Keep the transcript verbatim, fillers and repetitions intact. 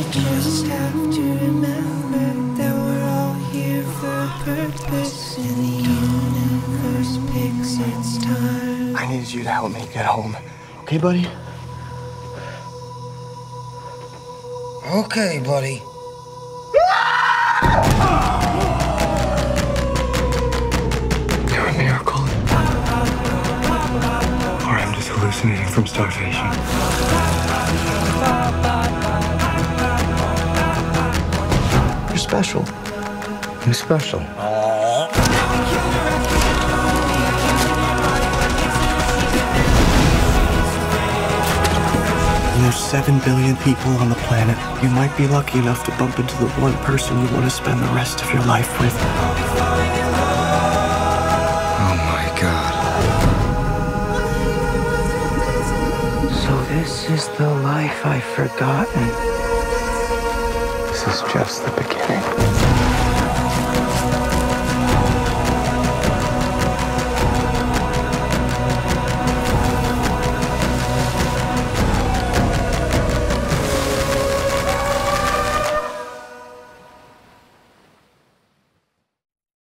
just have to remember that we're all here for a purpose, and the universe picks its time. I need you to help me get home. Okay, buddy? Okay, buddy. You're a miracle. Or I'm just hallucinating from starvation. You're special. I'm special. There's seven billion people on the planet. You might be lucky enough to bump into the one person you want to spend the rest of your life with. Oh my God. So this is the life I've forgotten. This is just the beginning.